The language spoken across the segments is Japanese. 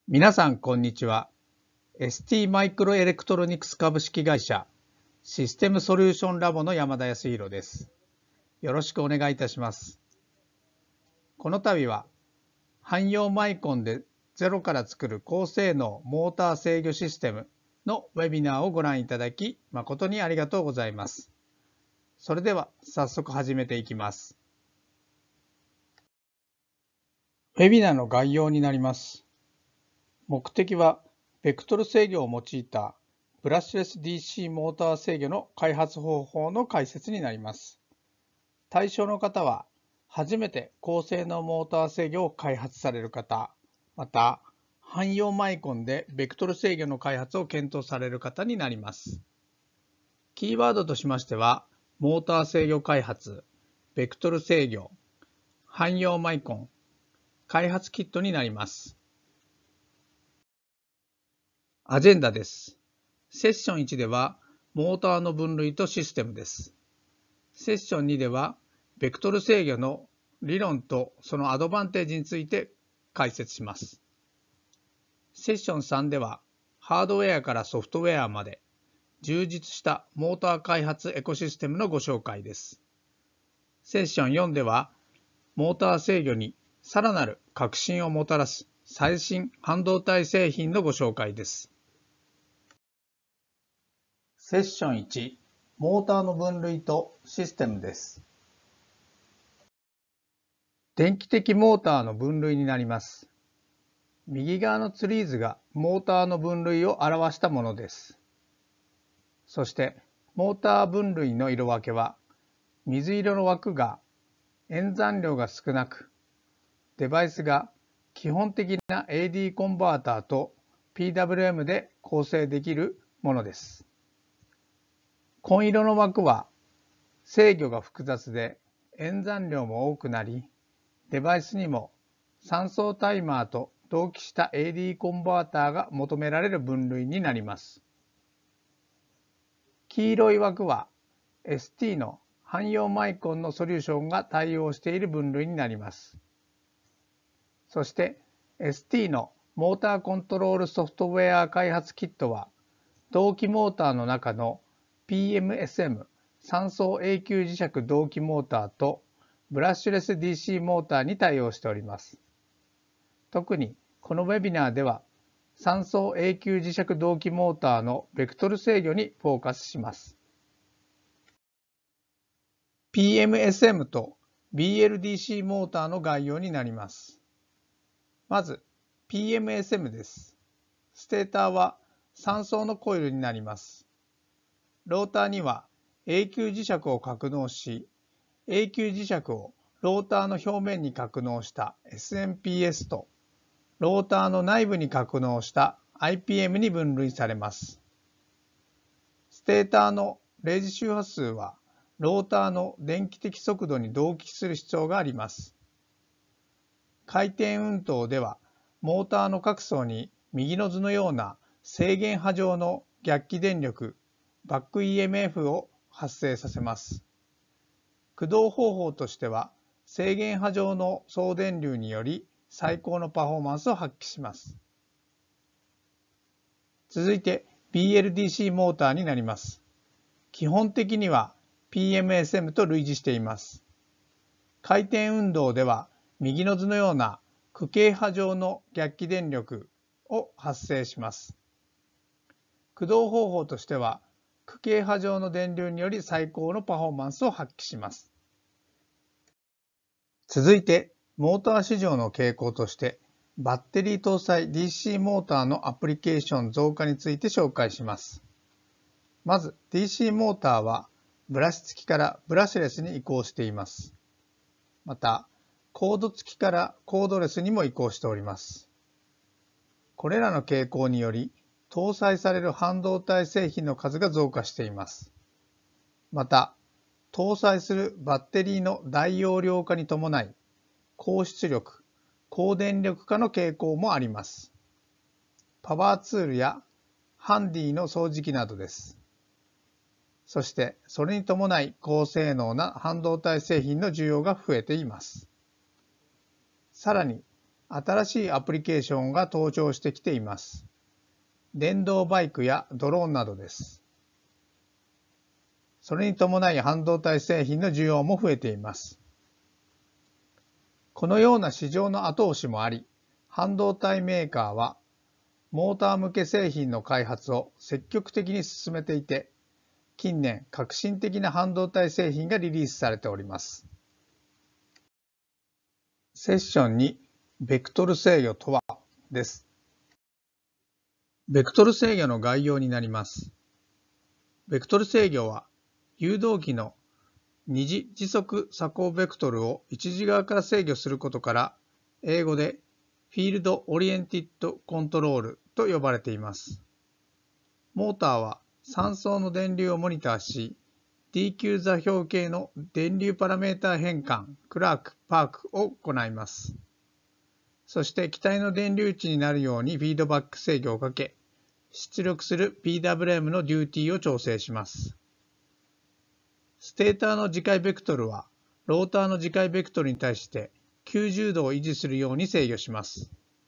皆さん、こんにちは。ST マイクロエレクトロニクス株式会社システムソリューションラボの山田康弘です。よろしくお願いいたします。この度は、汎用マイコンでゼロから作る高性能モーター制御システムのウェビナーをご覧いただき、誠にありがとうございます。それでは、早速始めていきます。ウェビナーの概要になります。目的は、ベクトル制御を用いたブラッシュレス DC モーター制御の開発方法の解説になります。対象の方は、初めて高性能モーター制御を開発される方、また、汎用マイコンでベクトル制御の開発を検討される方になります。キーワードとしましては、モーター制御開発、ベクトル制御、汎用マイコン、開発キットになります。アジェンダです。セッション1では、モーターの分類とシステムです。セッション2では、ベクトル制御の理論とそのアドバンテージについて解説します。セッション3では、ハードウェアからソフトウェアまで、充実したモーター開発エコシステムのご紹介です。セッション4では、モーター制御にさらなる革新をもたらす最新半導体製品のご紹介です。セッション1、モーターの分類とシステムです。電気的モーターの分類になります。右側のツリーズがモーターの分類を表したものです。そして、モーター分類の色分けは、水色の枠が演算量が少なく、デバイスが基本的な AD コンバーターと PWM で構成できるものです。紺色の枠は制御が複雑で演算量も多くなり、デバイスにも3層タイマーと同期した AD コンバーターが求められる分類になります。黄色い枠は ST の汎用マイコンのソリューションが対応している分類になります。そして ST のモーターコントロールソフトウェア開発キットは、同期モーターの中の PMSM 3層永久磁石同期モーターとブラッシュレス DC モーターに対応しております。特にこのウェビナーでは3層永久磁石同期モーターのベクトル制御にフォーカスします。PMSM と BLDC モーターの概要になります。まず PMSM です。ステーターは3層のコイルになります。ローターには永久磁石を格納し、永久磁石をローターの表面に格納した SMPS と、ローターの内部に格納した IPM に分類されます。ステーターの0次周波数は、ローターの電気的速度に同期する必要があります。回転運動では、モーターの各層に右の図のような制限波状の逆起電力、バック EMF を発生させます。駆動方法としては、制限波状の総電流により最高のパフォーマンスを発揮します。続いて BLDC モーターになります。基本的には PMSM と類似しています。回転運動では右の図のような区形波状の逆起電力を発生します。駆動方法としては区形波状の電流により最高のパフォーマンスを発揮します。続いて、モーター市場の傾向として、バッテリー搭載 DC モーターのアプリケーション増加について紹介します。まず、DC モーターは、ブラシ付きからブラシレスに移行しています。また、コード付きからコードレスにも移行しております。これらの傾向により、搭載される半導体製品の数が増加しています。また、搭載するバッテリーの大容量化に伴い、高出力、高電力化の傾向もあります。パワーツールやハンディの掃除機などです。そして、それに伴い高性能な半導体製品の需要が増えています。さらに、 新しいアプリケーションが登場してきています。電動バイクやドローンなどです。それに伴い半導体製品の需要も増えています。このような市場の後押しもあり、半導体メーカーはモーター向け製品の開発を積極的に進めていて、近年革新的な半導体製品がリリースされております。セッション2、ベクトル制御とはです。ベクトル制御の概要になります。ベクトル制御は、誘導機の二次時速左交ベクトルを一次側から制御することから、英語でフィールドオリエンティッドコントロールと呼ばれています。モーターは3層の電流をモニターし、DQ 座標系の電流パラメータ変換、クラーク、パークを行います。そして気体の電流値になるようにフィードバック制御をかけ、出力する PWM のデューティーを調整します。ステーターの磁界ベクトルは、ローターの磁界ベクトルに対して90度を維持するように制御します。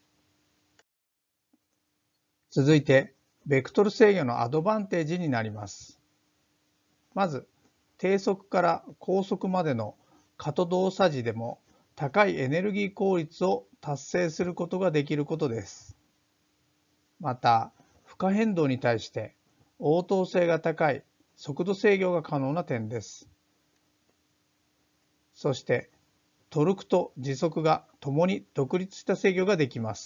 続いて、ベクトル制御のアドバンテージになります。まず、低速から高速までの過渡動作時でも高いエネルギー効率を達成することができることです。また、負荷変動に対して応答性が高い速度制御が可能な点です。そして、トルクと時速が共に独立した制御ができます。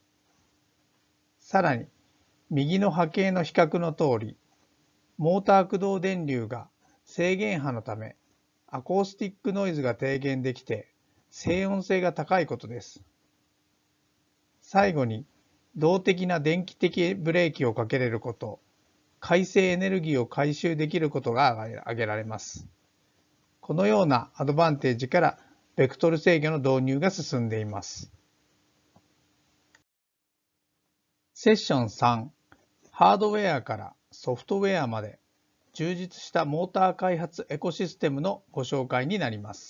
さらに、右の波形の比較の通り、モーター駆動電流が制限波のため、アコースティックノイズが低減できて、静音性が高いことです。最後に、動的な電気的ブレーキをかけれること、回生エネルギーを回収できることが挙げられます。このようなアドバンテージから、ベクトル制御の導入が進んでいます。セッション3、ハードウェアからソフトウェアまで充実したモーター開発エコシステムのご紹介になります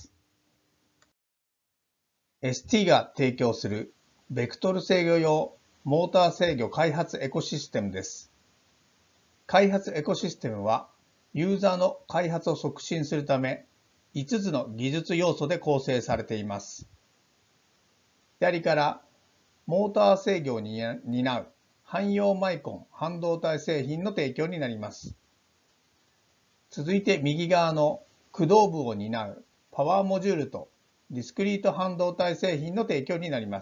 。ST が提供するベクトル制御用モーター制御開発エコシステムです。開発エコシステムはユーザーの開発を促進するため5つの技術要素で構成されています。左からモーター制御を担う汎用マイコン半導体製品の提供になります。続いて右側の駆動部を担うパワーモジュールとディスクリート半導体製品の提供になります。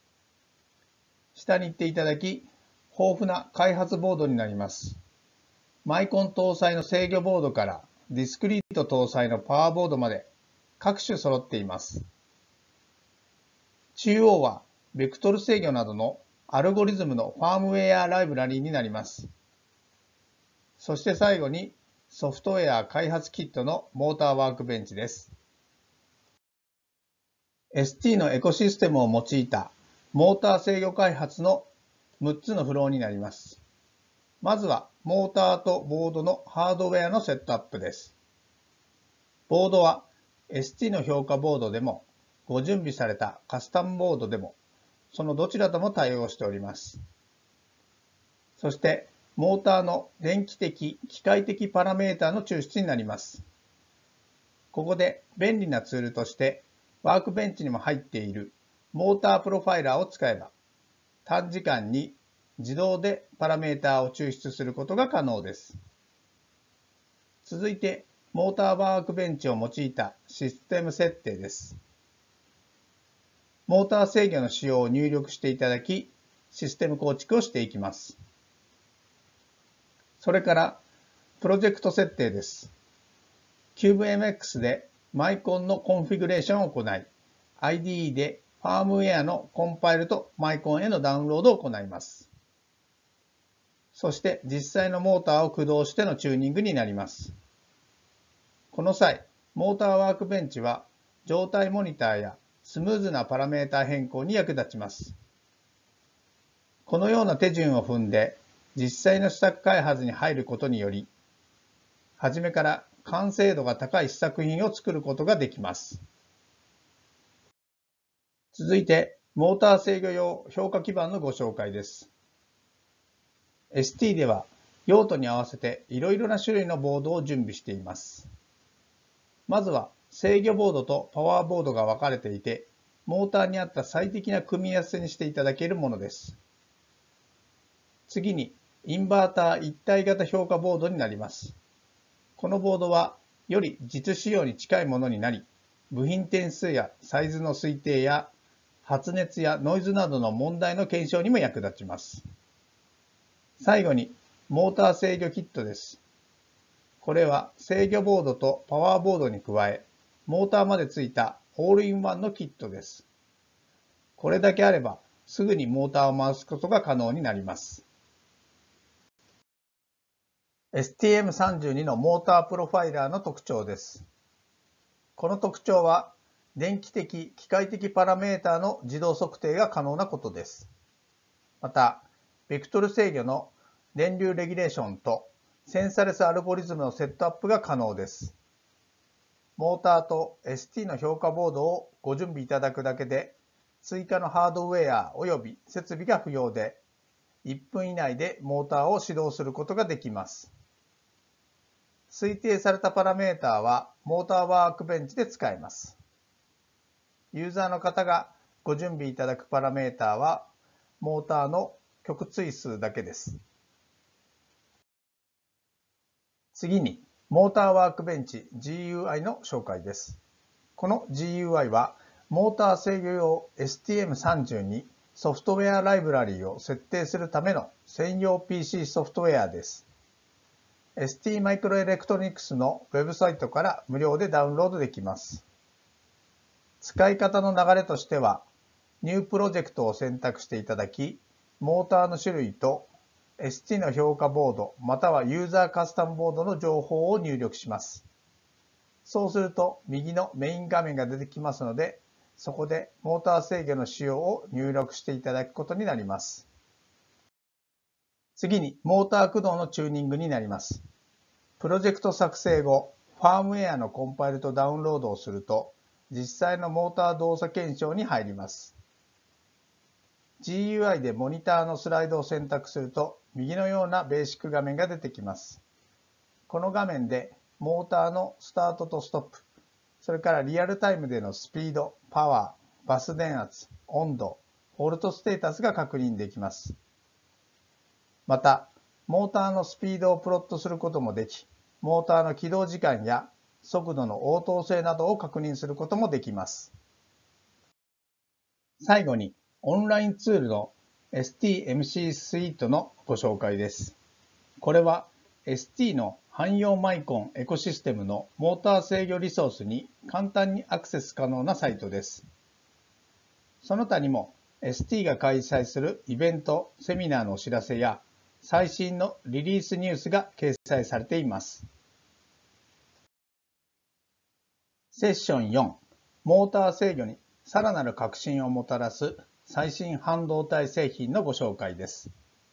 下に行っていただき、豊富な開発ボードになります。マイコン搭載の制御ボードからディスクリート搭載のパワーボードまで各種揃っています。中央はベクトル制御などのアルゴリズムのファームウェアライブラリになります。そして最後にソフトウェア開発キットのモーターワークベンチです。ST のエコシステムを用いたモーター制御開発の6つのフローになります。まずはモーターとボードのハードウェアのセットアップです。ボードは ST の評価ボードでもご準備されたカスタムボードでもそのどちらとも対応しております。そしてモーターの電気的、機械的パラメータの抽出になります。ここで便利なツールとしてワークベンチにも入っているモータープロファイラーを使えば短時間に自動でパラメータを抽出することが可能です。続いてモーターワークベンチを用いたシステム設定です。モーター制御の仕様を入力していただき、システム構築をしていきます。それから、プロジェクト設定です。CubeMX でマイコンのコンフィグレーションを行い、IDE でファームウェアのコンパイルとマイコンへのダウンロードを行います。そして実際のモーターを駆動してのチューニングになります。この際、モーターワークベンチは状態モニターやスムーズなパラメータ変更に役立ちます。このような手順を踏んで実際の試作開発に入ることにより、初めから完成度が高い試作品を作ることができます。続いて、 モーター制御用評価基板のご紹介です。ST では用途に合わせていろいろな種類のボードを準備しています。まずは制御ボードとパワーボードが分かれていて、モーターに合った最適な組み合わせにしていただけるものです。次にインバーター一体型評価ボードになります。このボードはより実使用に近いものになり、部品点数やサイズの推定や発熱やノイズなどの問題の検証にも役立ちます。最後にモーター制御キットです。これは制御ボードとパワーボードに加え、モーターまでついたオールインワンのキットです。これだけあればすぐにモーターを回すことが可能になります。STM32 のモータープロファイラーの特徴です。この特徴は電気的・機械的パラメータの自動測定が可能なことです。また、ベクトル制御の電流レギュレーションとセンサレスアルゴリズムのセットアップが可能です。モーターと ST の評価ボードをご準備いただくだけで、追加のハードウェア及び設備が不要で、1分以内でモーターを始動することができます。推定されたパラメータはモーターワークベンチで使えます。ユーザーの方がご準備いただくパラメータはモーターの極対数だけです。次にモーターワークベンチ GUI の紹介です。この GUI はモーター制御用 STM32 ソフトウェアライブラリーを設定するための専用 PC ソフトウェアです。ST マイクロエレクトロニクスのウェブサイトから無料でダウンロードできます。使い方の流れとしては、ニュープロジェクトを選択していただき、モーターの種類と ST の評価ボードまたはユーザーカスタムボードの情報を入力します。そうすると右のメイン画面が出てきますので、そこでモーター制御の仕様を入力していただくことになります。次にモーター駆動のチューニングになります。プロジェクト作成後、ファームウェアのコンパイルとダウンロードをすると、実際のモーター動作検証に入ります。GUI でモニターのスライドを選択すると、右のようなベーシック画面が出てきます。この画面でモーターのスタートとストップ、それからリアルタイムでのスピード、パワー、バス電圧、温度、フォルトステータスが確認できます。また、モーターのスピードをプロットすることもでき、モーターの起動時間や速度の応答性などを確認することもできます。最後に、オンラインツールの STMC スイートのご紹介です。これは ST の汎用マイコンエコシステムのモーター制御リソースに簡単にアクセス可能なサイトです。その他にも ST が開催するイベント、セミナーのお知らせや最新のリリースニュースが掲載されています。セッション4、モーター制御にさらなる革新をもたらす最新半導体製品のご紹介です。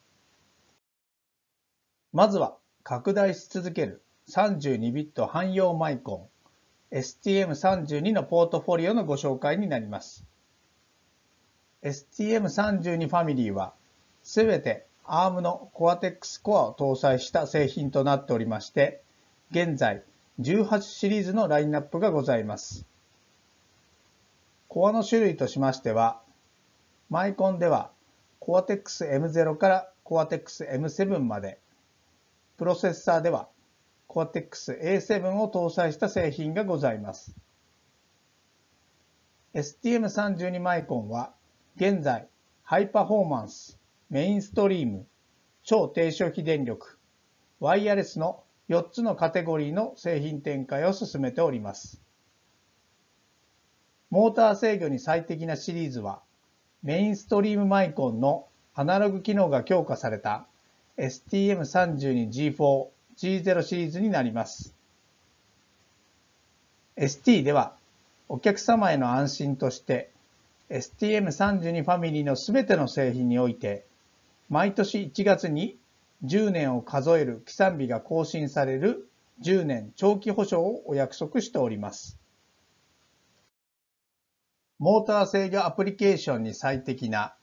まずは拡大し続ける32ビット汎用マイコン STM32 のポートフォリオのご紹介になります。STM32 ファミリーはすべて ARM の Cortex Core を搭載した製品となっておりまして、現在18シリーズのラインナップがございます。コアの種類としましては、マイコンでは Cortex M0 から Cortex M7 まで、プロセッサーでは Cortex A7 を搭載した製品がございます。STM32 マイコンは現在ハイパフォーマンス、メインストリーム、超低消費電力、ワイヤレスの4つのカテゴリーの製品展開を進めております。モーター制御に最適なシリーズは、メインストリームマイコンのアナログ機能が強化された STM32G4、G0 シリーズになります。ST では、お客様への安心として、STM32 ファミリーのすべての製品において、毎年1月に10年を数える起算日が更新される10年長期保証をお約束しております。 モーター制御アプリケーションに最適な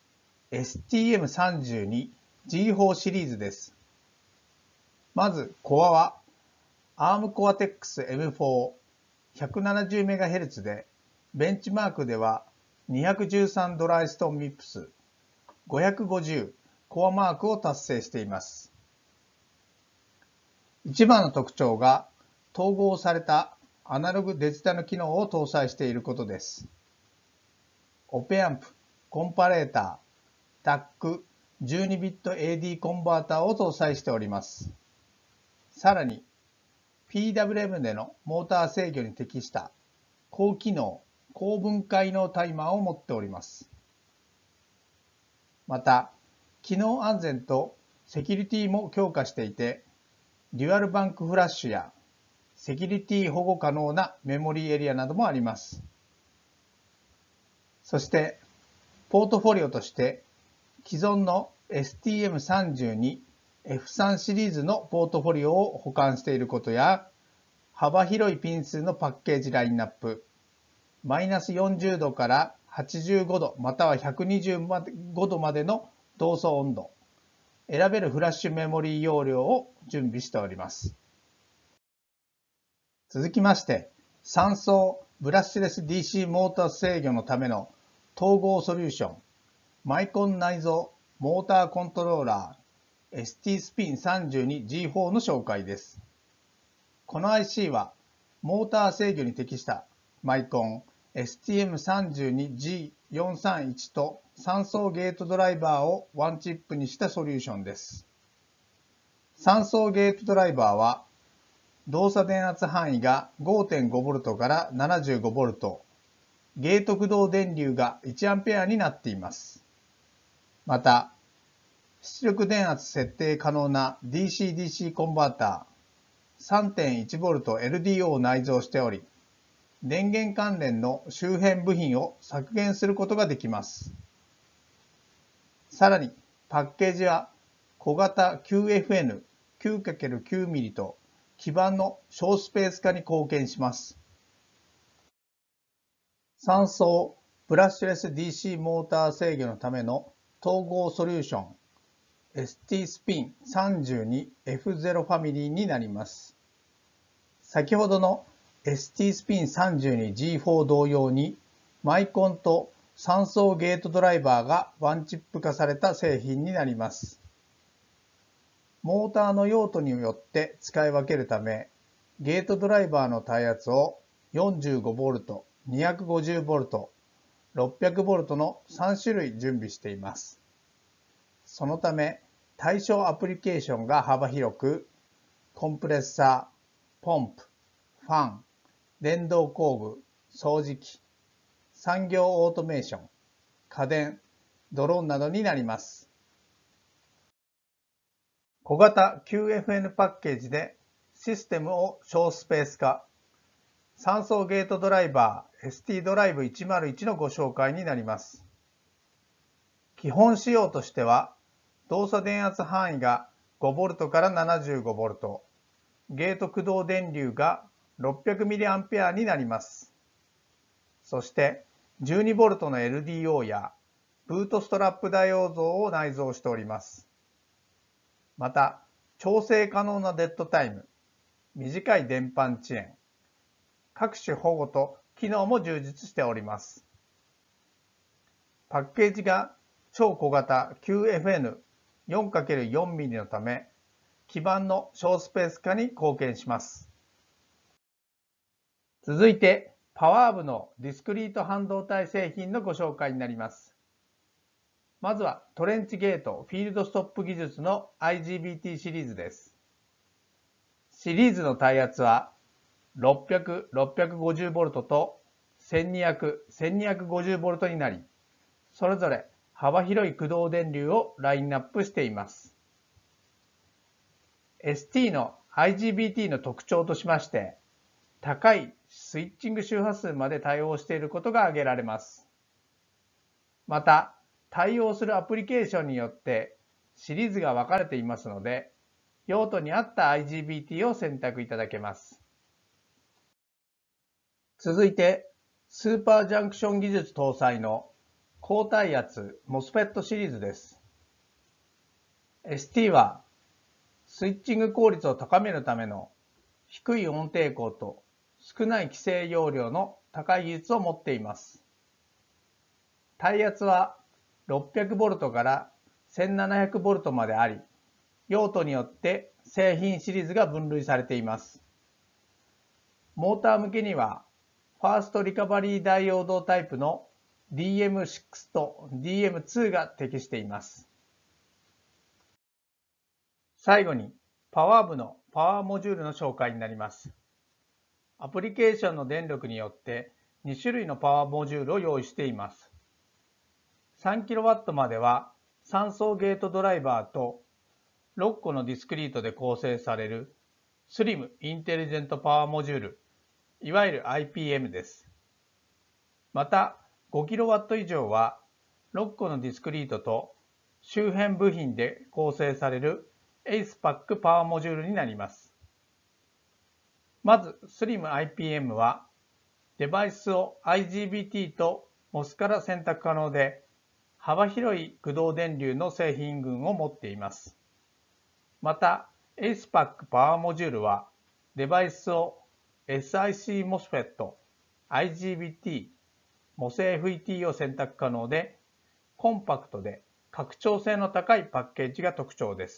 STM32G4 シリーズです。まず、コアは ARM Cortex M4 170MHz で、ベンチマークでは213ドライストンミップス、550コアマークを達成しています。一番の特徴が統合されたアナログデジタル機能を搭載していることです。オペアンプ、コンパレーター、DAC、12ビット AD コンバーターを搭載しております。さらに、PWM でのモーター制御に適した高機能、高分解能タイマーを持っております。また、機能安全とセキュリティも強化していて、デュアルバンクフラッシュやセキュリティ保護可能なメモリーエリアなどもあります。そして、ポートフォリオとして既存の STM32F3 シリーズのポートフォリオを保管していることや、幅広いピン数のパッケージラインナップ、マイナス40度から85度または125度までの動作温度、選べるフラッシュメモリー容量を準備しております。続きまして、3層ブラッシュレス DC モーター制御のための統合ソリューション、マイコン内蔵モーターコントローラー ST-SPIN32G4 の紹介です。この IC はモーター制御に適したマイコン STM32G431 と3層ゲートドライバーをワンチップにしたソリューションです。3層ゲートドライバーは動作電圧範囲が 5.5V から 75V、ゲート駆動電流が 1A になっています。また、出力電圧設定可能な DC-DC コンバーター 3.1V LDO を内蔵しており、電源関連の周辺部品を削減することができます。さらに、パッケージは小型 QFN9×9mm と基板の小スペース化に貢献します。3層ブラッシュレス DC モーター制御のための統合ソリューション ST-SPIN32F0 ファミリーになります。先ほどの ST-SPIN32G4 同様にマイコンと3層ゲートドライバーがワンチップ化された製品になります。モーターの用途によって使い分けるため、ゲートドライバーの耐圧を 45V、250V、600V の3種類準備しています。そのため、対象アプリケーションが幅広く、コンプレッサー、ポンプ、ファン、電動工具、掃除機、産業オートメーション、家電、ドローンなどになります。小型 QFN パッケージでシステムを小スペース化、3層ゲートドライバー ST ドライブ101のご紹介になります。基本仕様としては、動作電圧範囲が 5V から 75V、ゲート駆動電流が 600mA になります。そして 12V の LDO やブートストラップダイオードを内蔵しております。また、調整可能なデッドタイム、短い電波遅延、各種保護と機能も充実しております。パッケージが超小型 QFN4×4mm のため、基板の小スペース化に貢献します。続いて、パワー部のディスクリート半導体製品のご紹介になります。まずはトレンチゲートフィールドストップ技術の IGBT シリーズです。シリーズの耐圧は600、650V と1200、1250V になり、それぞれ幅広い駆動電流をラインナップしています。ST の IGBT の特徴としまして、高いスイッチング周波数まで対応していることが挙げられます。また、対応するアプリケーションによってシリーズが分かれていますので、用途に合った IGBT を選択いただけます。続いて、 スーパージャンクション技術搭載の高耐圧 MOSFET シリーズです。ST はスイッチング効率を高めるための低い音抵抗と少ない規制容量の高い技術を持っています。耐圧は 600V から 1700V まであり、用途によって製品シリーズが分類されています。モーター向けには、ファーストリカバリーダイオードタイプの DM6 と DM2 が適しています。最後に、パワー部のパワーモジュールの紹介になります。アプリケーションの電力によって2種類のパワーモジュールを用意しています。3kW までは3層ゲートドライバーと6個のディスクリートで構成されるスリムインテリジェントパワーモジュール、いわゆる IPM です。また 5kW 以上は6個のディスクリートと周辺部品で構成される ACEPACK パワーモジュールになります。まず Slim IPM はデバイスを IGBT と MOS から選択可能で幅広い駆動電流の製品群を持っています。また ACEPACK パワーモジュールはデバイスを SiC MOSFET、IGBT、MOSFET を選択可能でコンパクトで拡張性の高いパッケージが特徴です。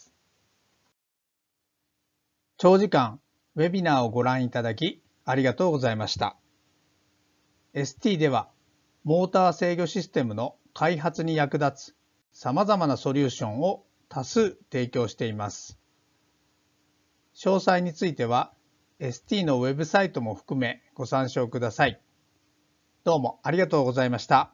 長時間ウェビナーをご覧いただきありがとうございました。ST ではモーター制御システムの開発に役立つ様々なソリューションを多数提供しています。詳細については ST のウェブサイトも含めご参照ください。どうもありがとうございました。